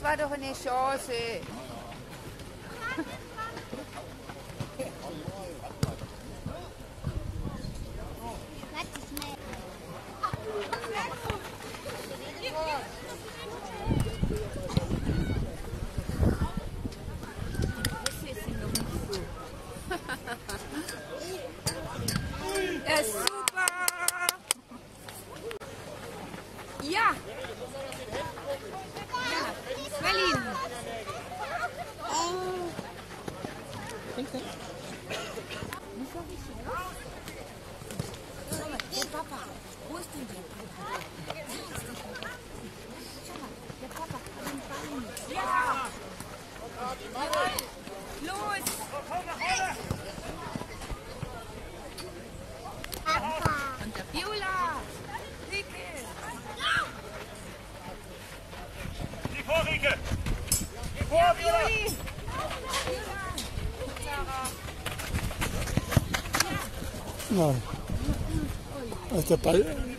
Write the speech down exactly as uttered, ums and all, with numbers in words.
war doch eine Chance. Ja, super! Ja! Ja, Berlin! Der Papa, wo ist denn der Papa? Der Papa, den Bein. Ja! Los! Und der Viola! Rike! Die vor, Rike! Die vor, Viola! Viola! Sarah! Nein. Also der Ball.